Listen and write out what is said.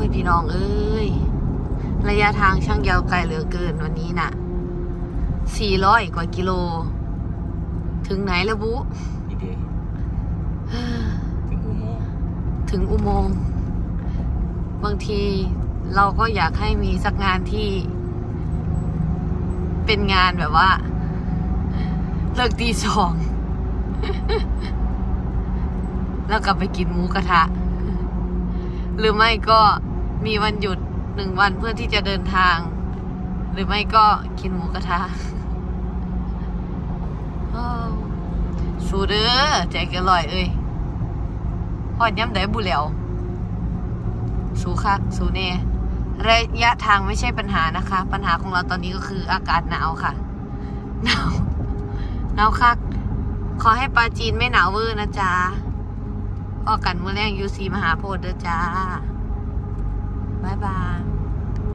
พี่น้องเอ้ยระยะทางช่างยาวไกลเหลือเกินวันนี้น่ะ400 กว่ากิโลถึงไหนแล้วบุ๊นี่เดถึงอุโมงค์บางทีเราก็อยากให้มีสักงานที่เป็นงานแบบว่าเลิกตี 2แล้วกลับไปกินหมูกระทะหรือไม่ก็มีวันหยุด1 วันเพื่อที่จะเดินทางหรือไม่ก็กินหมูกระทะสู้เด้อใจเกินร้อยเอ้ยพอดย้ำได้บุแล้วสู้คักสู้เน่ระยะทางไม่ใช่ปัญหานะคะปัญหาของเราตอนนี้ก็คืออากาศหนาวค่ะหนาวคักขอให้ปลาจีนไม่หนาวเวอร์นะจ๊ะพอกันมื้อแรกยูซีมหาโพธิ์เด้อจ้า